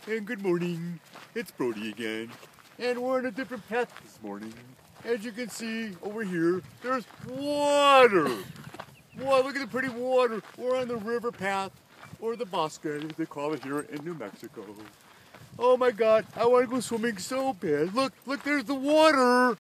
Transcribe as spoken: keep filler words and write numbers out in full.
and good morning. It's Brody again, and we're on a different path this morning. As you can see over here, there's water. Wow, look at the pretty water. We're on the river path, or the bosque, as they call it here in New Mexico. Oh my God, I want to go swimming so bad. Look, look, there's the water.